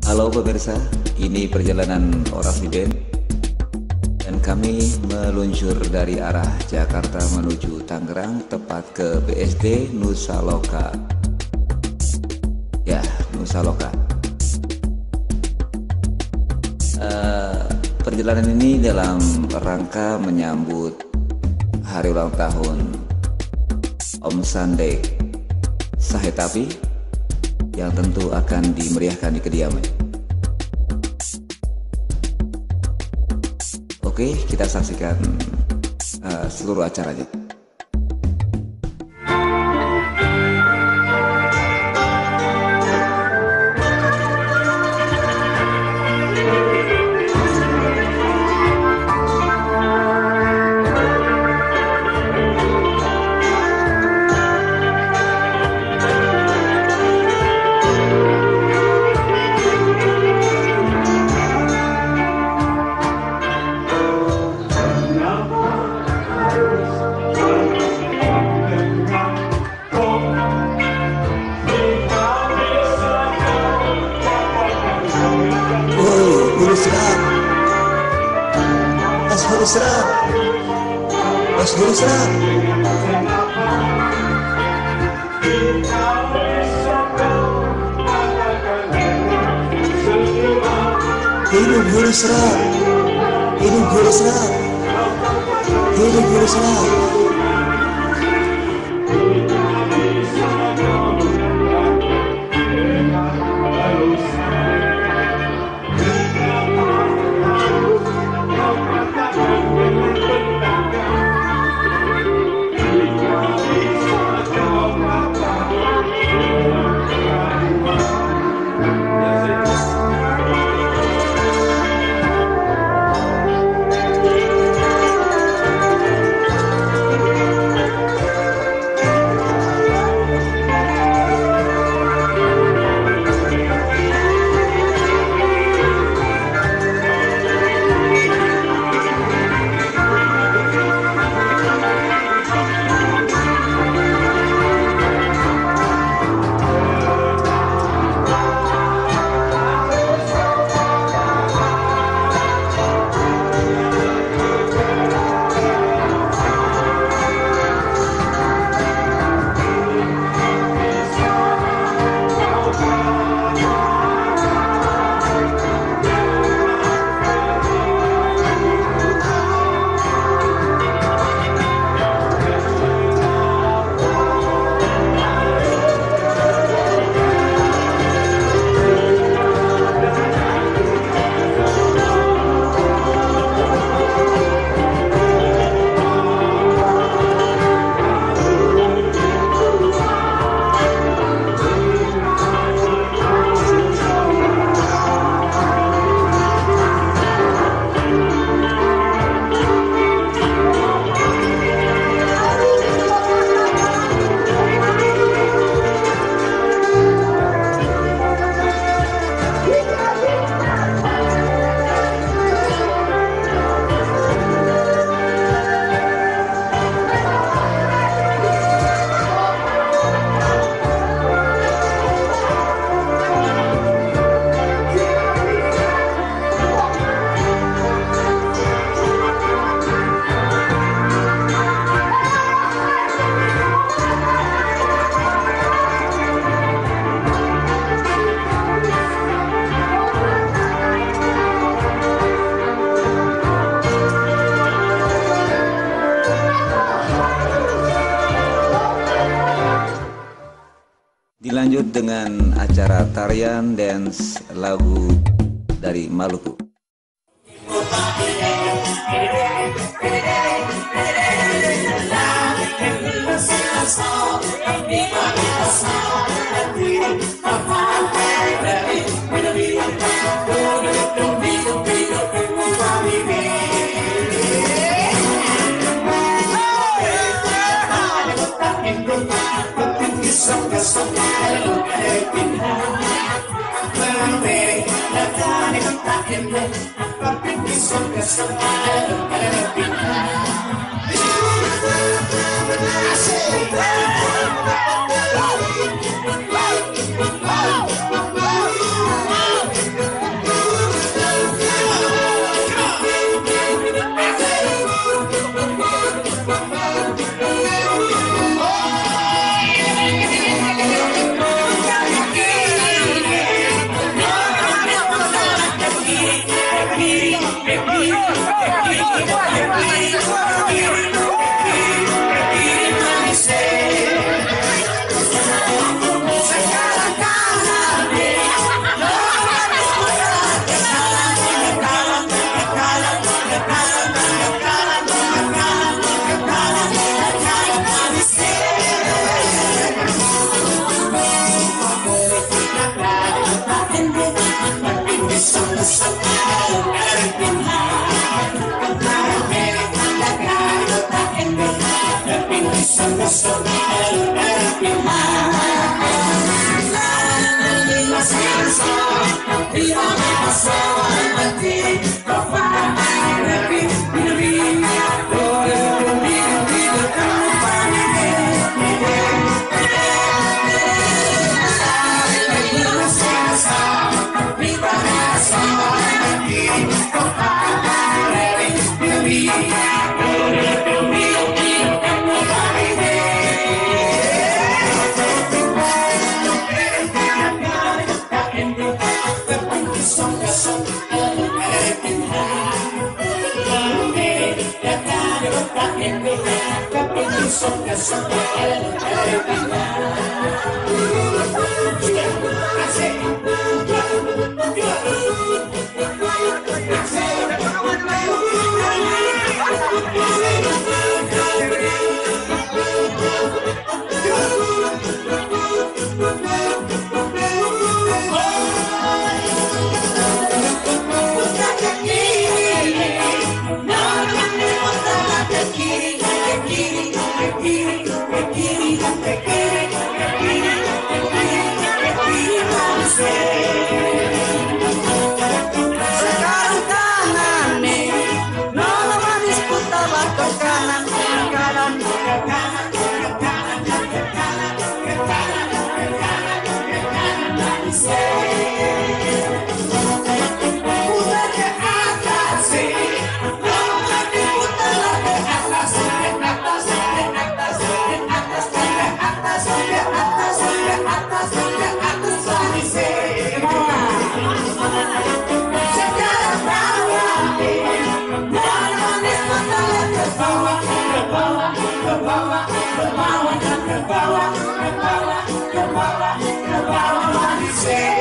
Halo pemirsa, ini perjalanan Orasi Band dan kami meluncur dari arah Jakarta menuju Tangerang, tepat ke BSD Nusa Loka. Ya, Nusa Loka. Perjalanan ini dalam rangka menyambut hari ulang tahun Om Sandek Sahetapi yang tentu akan dimeriahkan di kediamannya. Oke, kita saksikan seluruh acaranya. Mas Hulu serap. Hidup Hulu serap. Hidup Hulu serap. Hidup Hulu serap. Dilanjut dengan acara tarian dance lagu dari Maluku. Sekarang kanan nih, nona manis putarlah ke kanan, ke kanan, ke kanan, ke kanan, ke kanan, ke kanan, ke kanan, ke kanan, manis. Putar ke atas sih, nona manis putarlah ke atas, ke atas, ke atas, ke atas, ke atas, ke atas, ke atas, ke atas, manis. Sekarang bawah, nona manis putarlah ke bawah, ke bawah, ke bawah, ke bawah, ke bawah, ke bawah, ke bawah, ke bawah, manis.